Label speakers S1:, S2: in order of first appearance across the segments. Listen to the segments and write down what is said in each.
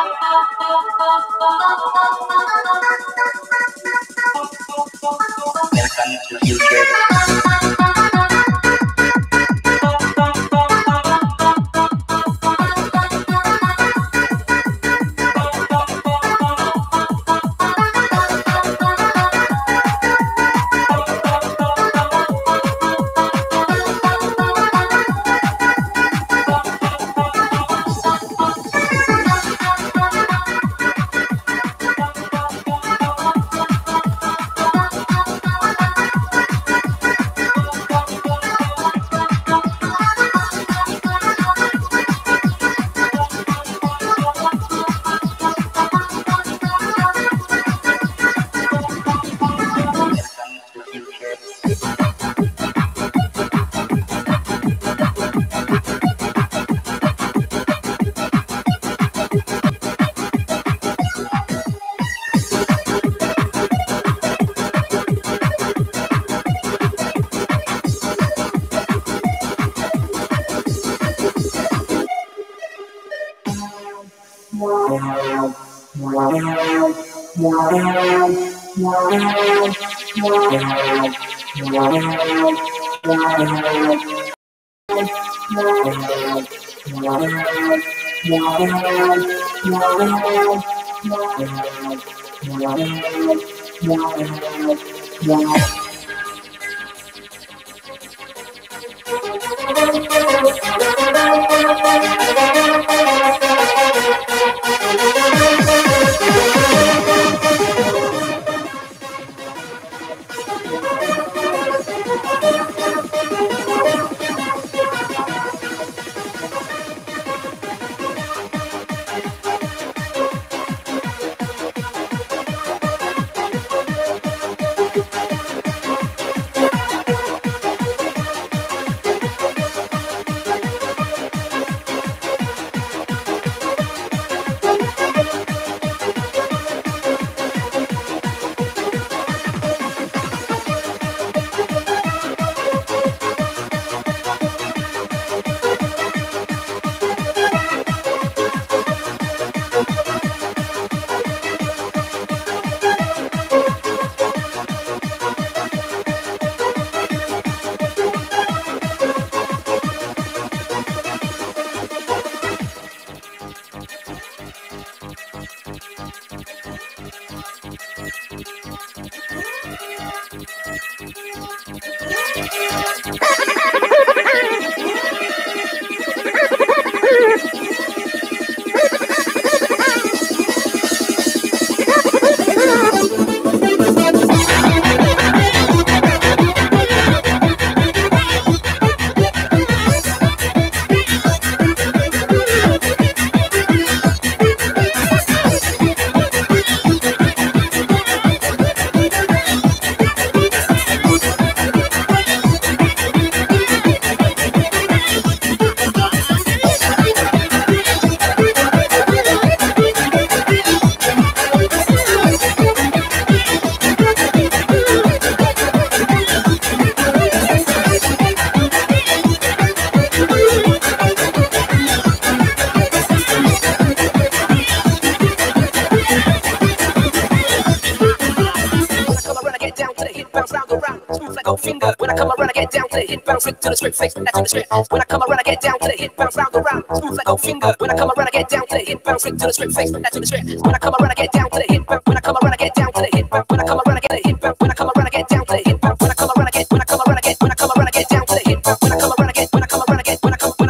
S1: Finger. When I come around, I get down to the hit, bounce to the straight face, that's in the straight. When I come around, I get down to the hit, bounce round around, smooth like a finger. When I come around, I get down to the hit, bounce to the straight face, that's in the straight. When I come around, I get down to the hit, when I come around, I get down to the hit, when I come around, I get the hit, when I come around, I get down to the hit, when I come around, I get, when I come around, I get, when I come around, I get down to the hit, when I come around, I get, when I come around, I get, when I come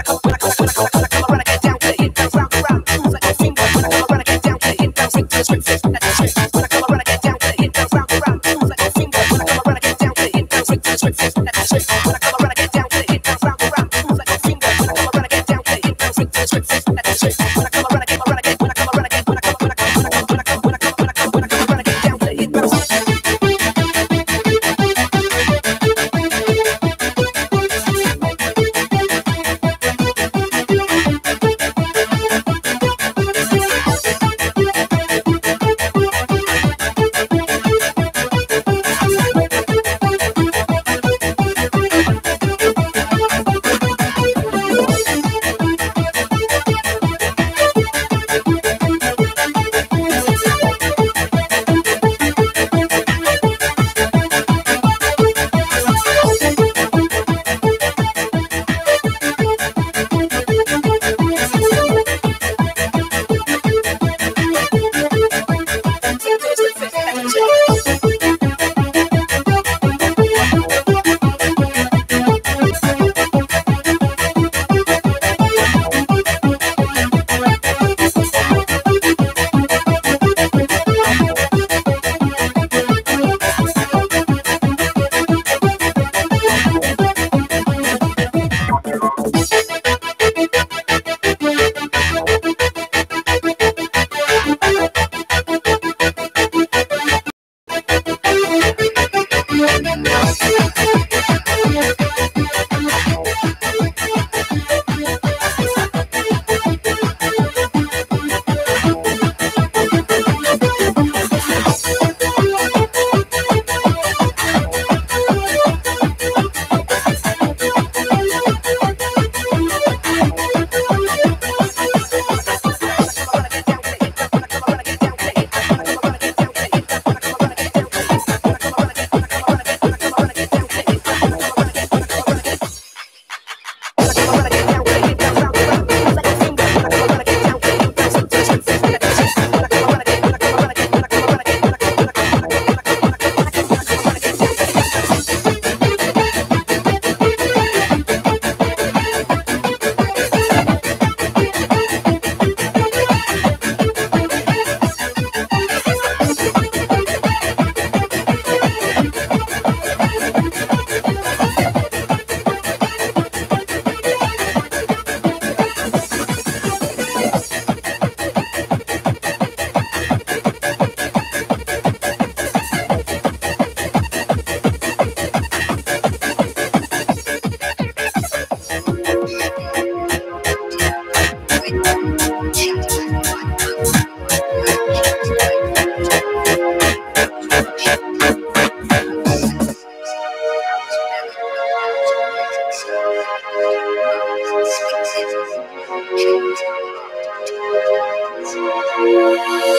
S1: around, I get down to the hit, bounce round around, smooth like a finger. When I come around, I get down to the hit, bounce to the straight face, that's in the straight. When I come around, I get down to the hit, bounce round around, smooth like a finger. When I come around, I get down to the hit, bounce to the straight face, that's in the straight. When I come around, I get down to the hit, bounce round around, smooth like a finger. When I come around, I get down to the hit, bounce to the straight face, that's in the straight. When I come around, I get, when I come around, I get, when I come around, I get, when I come around, I get, when I come around, I get down to the hit, bounce.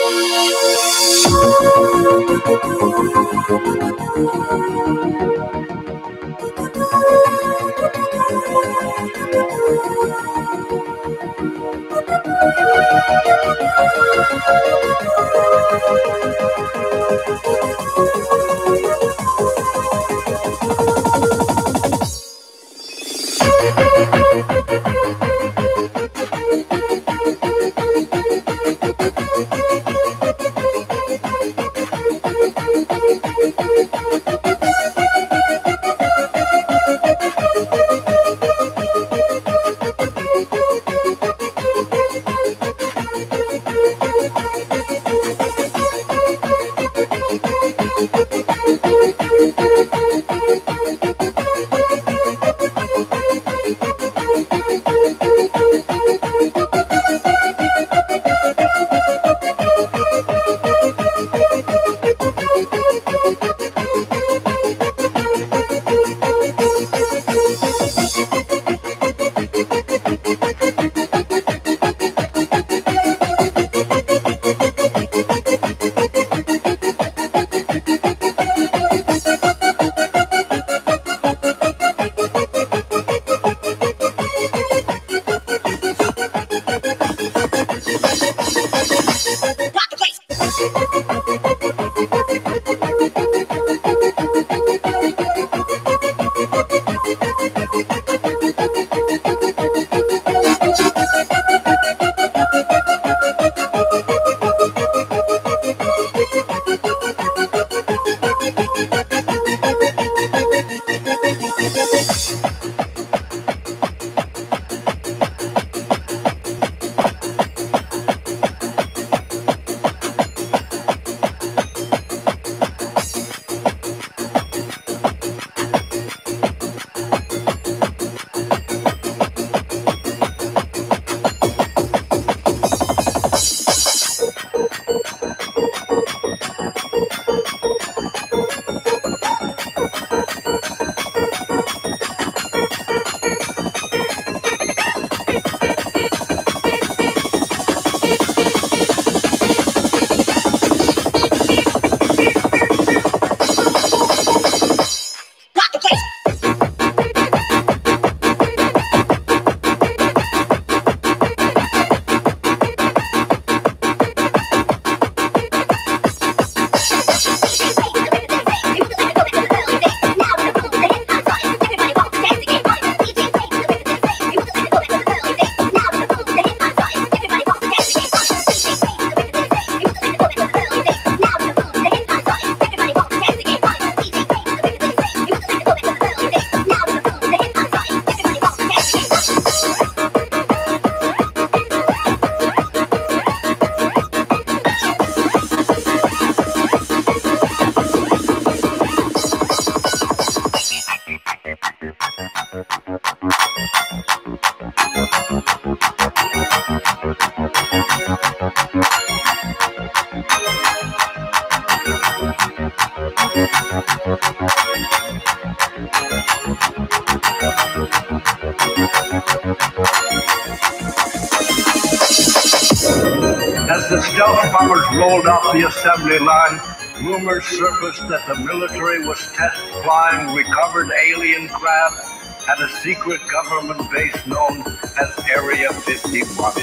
S2: As the stealth bombers rolled off the assembly line, rumors surfaced that the military was test flying recovered alien craft at a secret government base known as Area 51.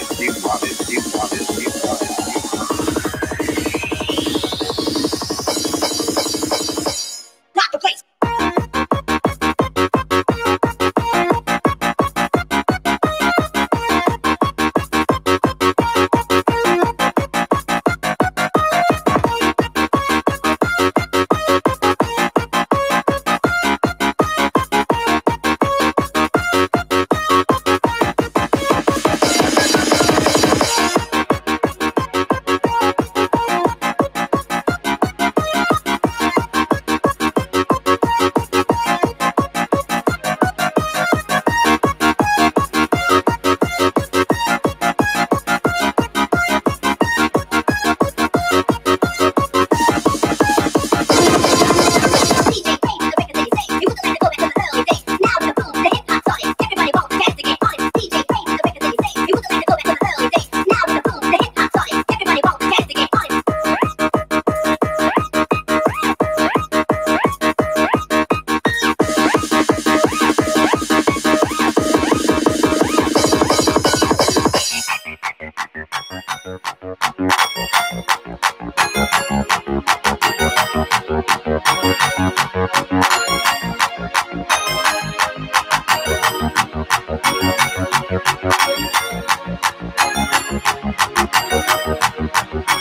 S1: Rock the place.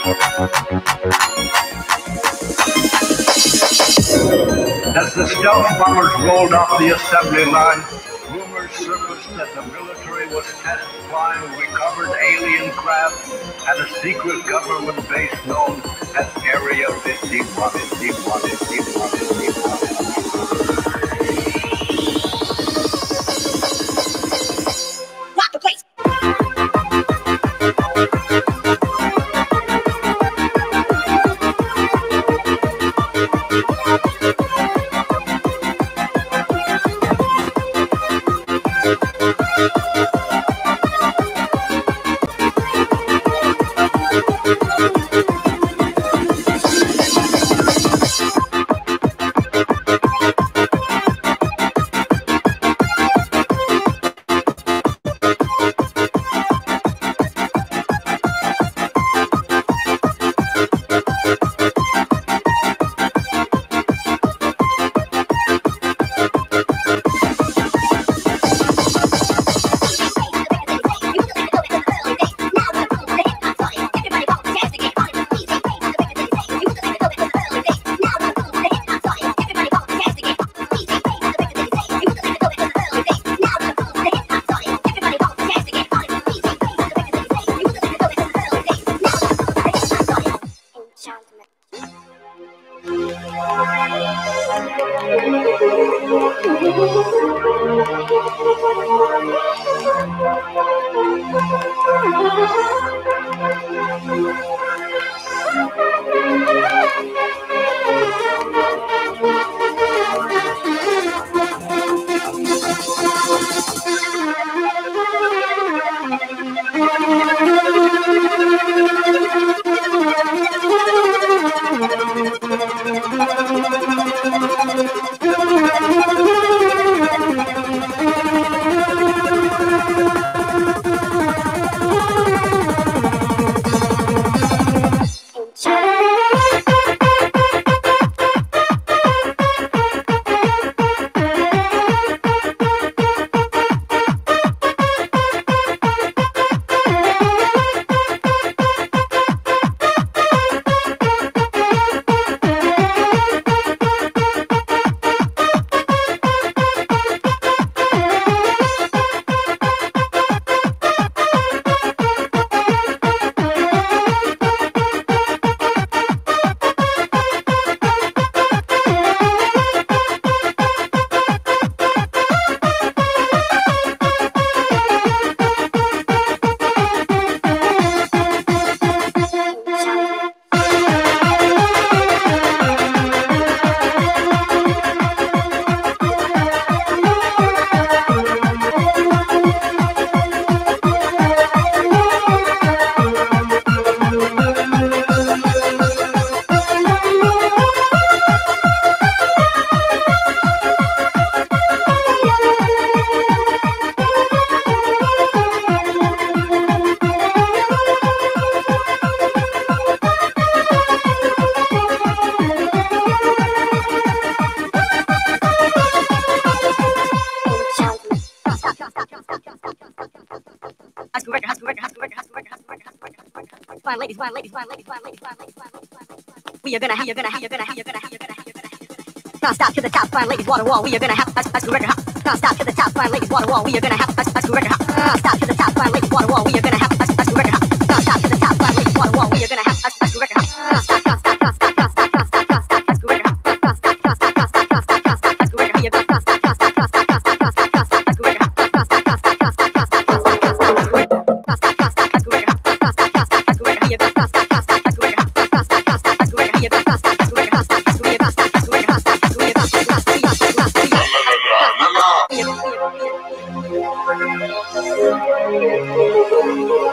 S2: As the stealth bombers rolled off the assembly line, rumors surfaced that the military was test flying recovered alien craft at a secret government base known as Area 51.
S1: Rock the place. We are gonna have non-stop to the top, fine ladies, water wall. We are gonna have a school record hop. Non-stop to the top, fine ladies, water wall. We are gonna have a school record hop. Non-stop to the top, fine ladies, water wall. We are gonna have a school record hop. Non-stop to the top, fine ladies, water wall. We are gonna have a school record hop. Non-stop, non-stop, non-stop, non-stop, non-stop, non-stop, a school record hop. Non-stop, non-stop, non-stop, non-stop, non-stop, a school record hop. We are gonna non-stop, non-stop, non-stop, non-stop, non-stop, non-stop, a school record hop. Non-stop, non-stop, non-stop, non-stop, non-stop, non-stop, a school record hop. Non-stop, non-stop, a school record hop. Non-stop, non-stop, a school record hop. We are gonna non-stop, non-stop, a school record hop. Non-stop, non-stop, a school record hop. We are gonna non-stop, a school record hop. Non-stop, a school record hop. Non-stop, a school record hop. Non-stop,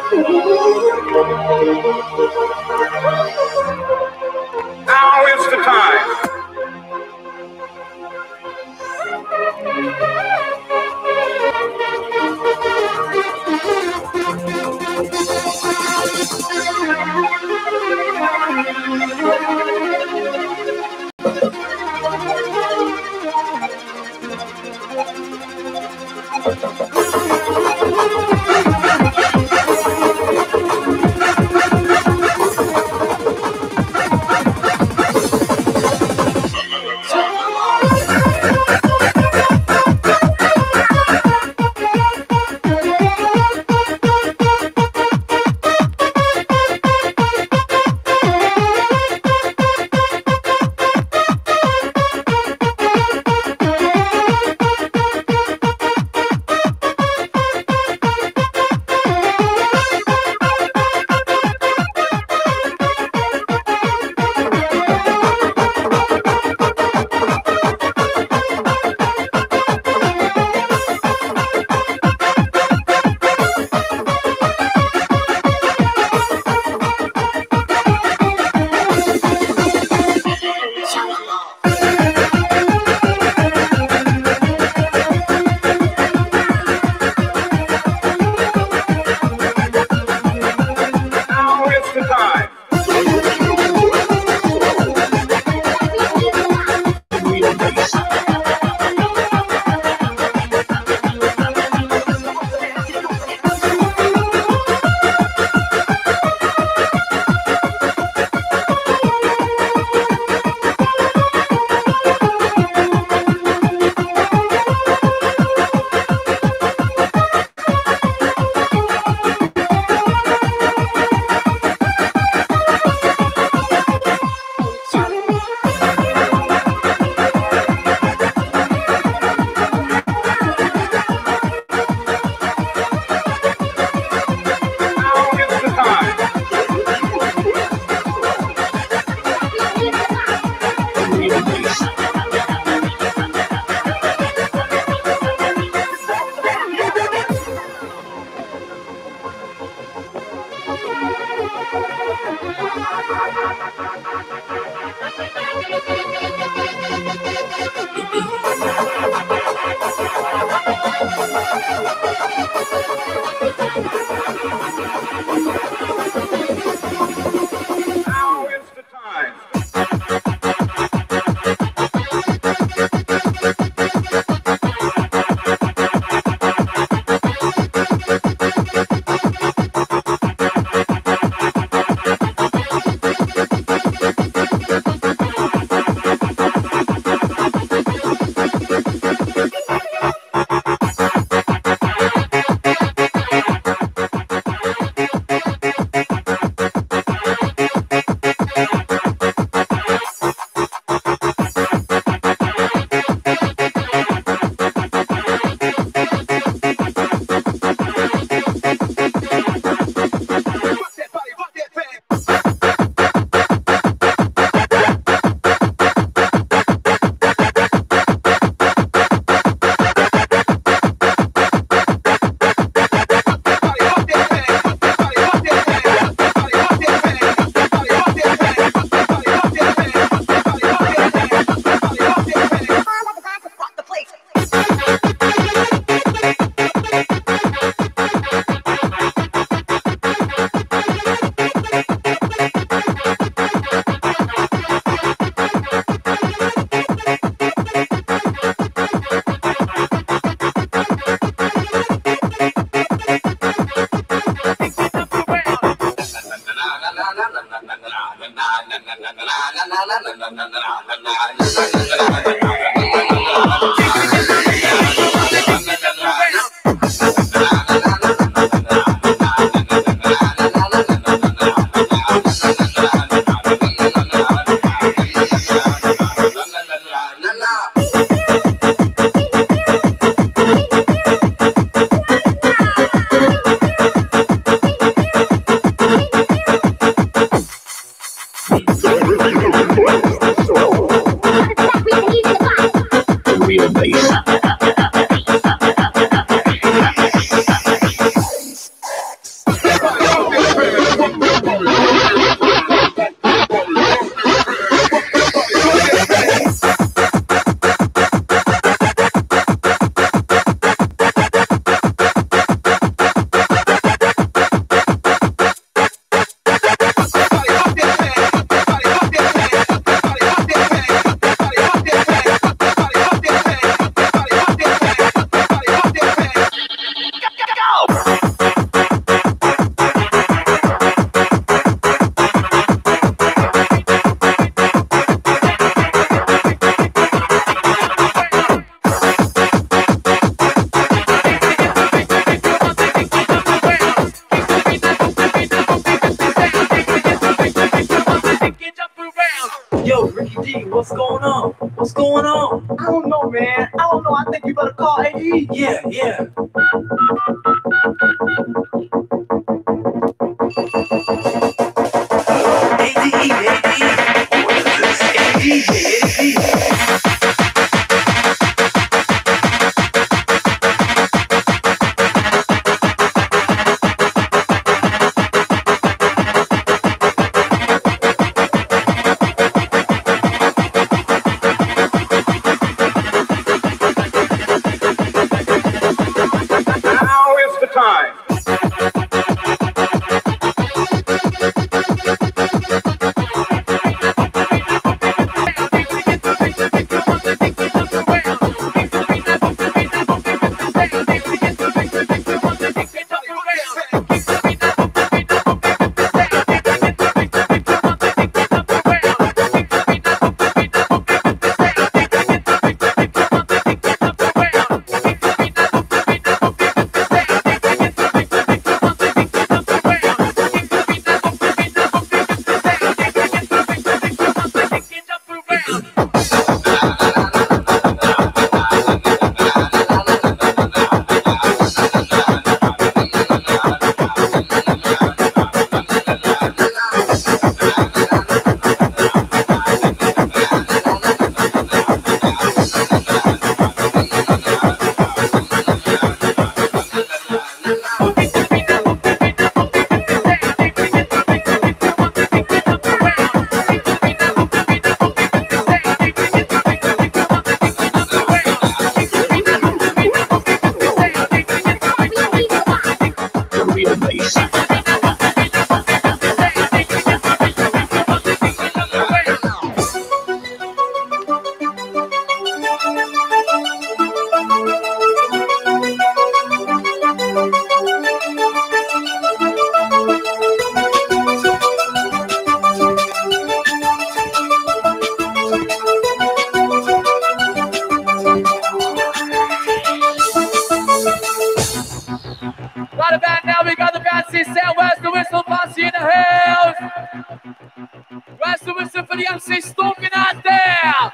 S3: What's going on? What's going on?
S4: I don't know, man. I don't know. I think you better call AE.
S3: Yeah. ADE. What is this? ADE.
S2: Now
S5: listen for the MC stomping out there.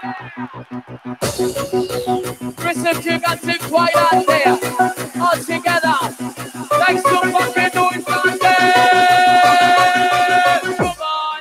S5: Listen to you got to quiet out there. All together. Make some fucking noise out there. Come on,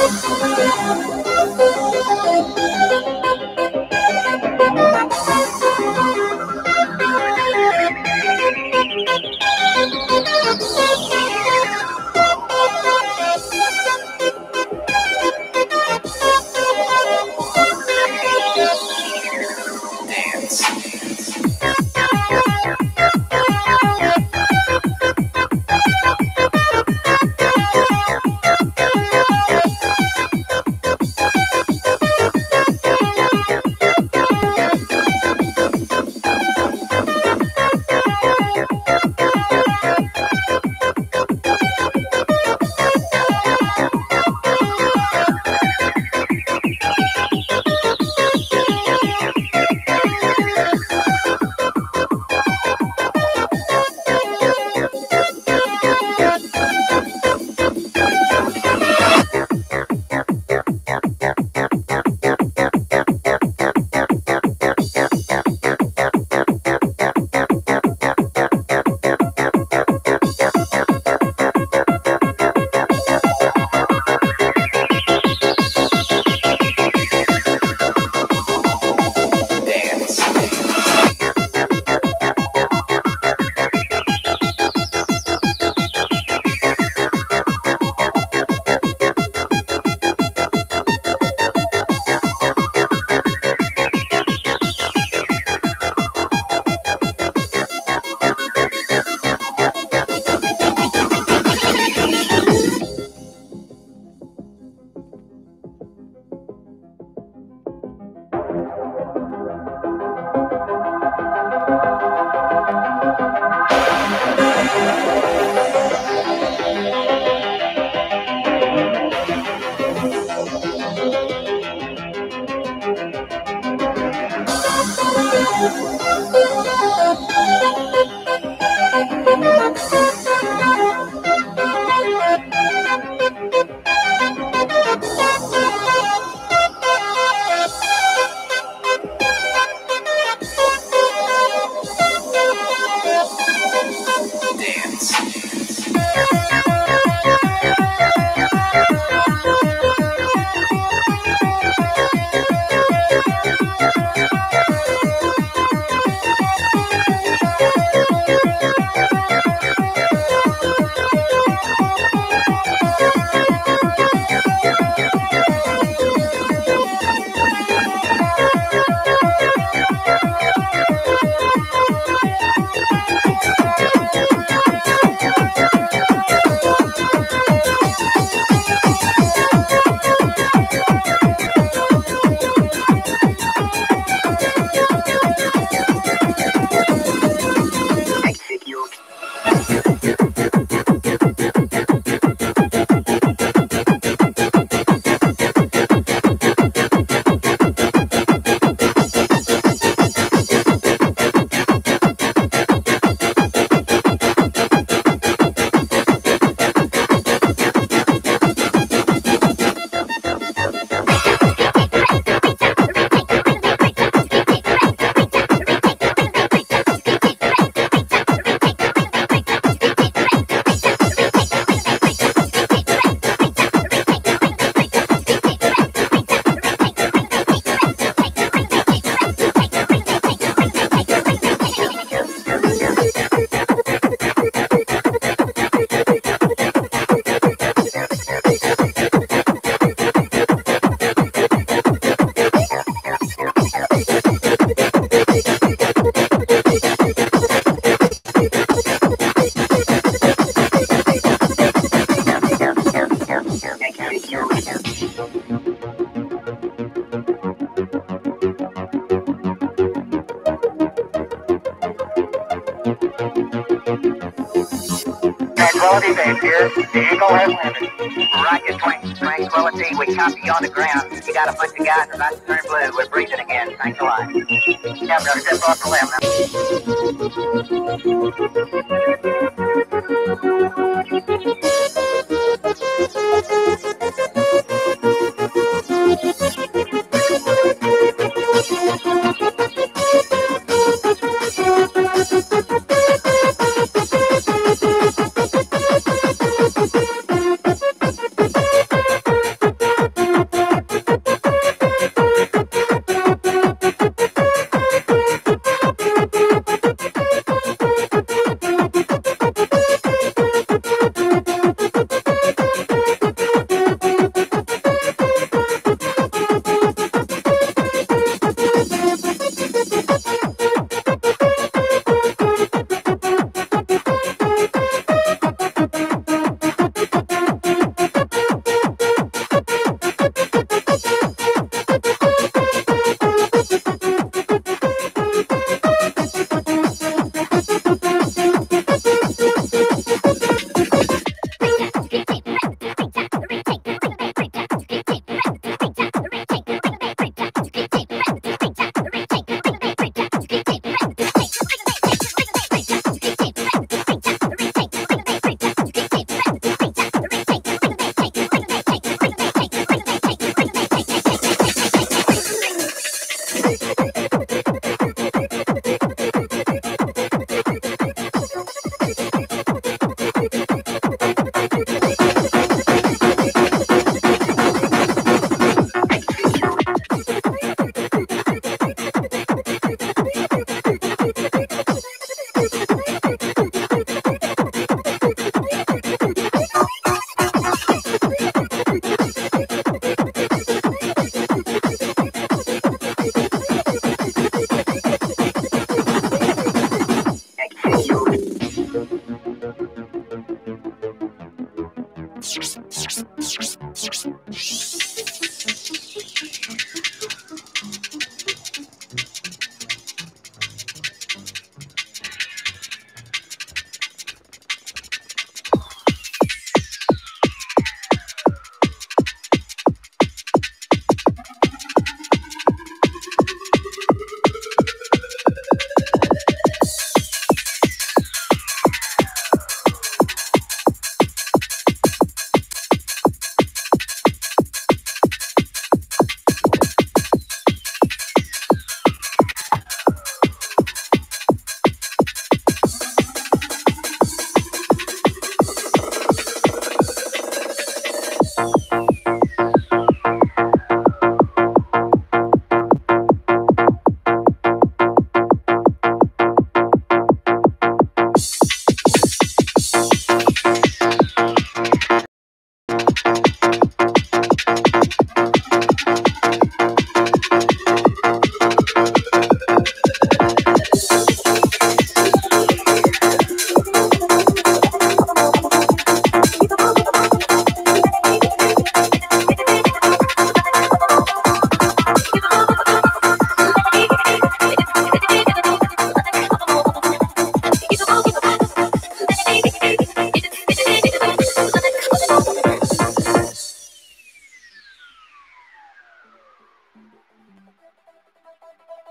S6: Tranquility base here. The Eagle has landed. Rocket tranquility. We copy you on the ground. You got a bunch of guys about to turn blue. We're breathing again. Thanks a lot. Captain, step off the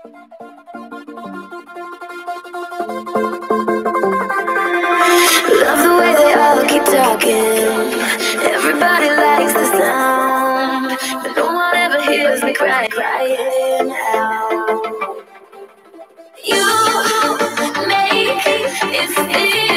S7: Love the way they all keep talking. Everybody likes the sound, but no one ever hears me crying out. You make it feel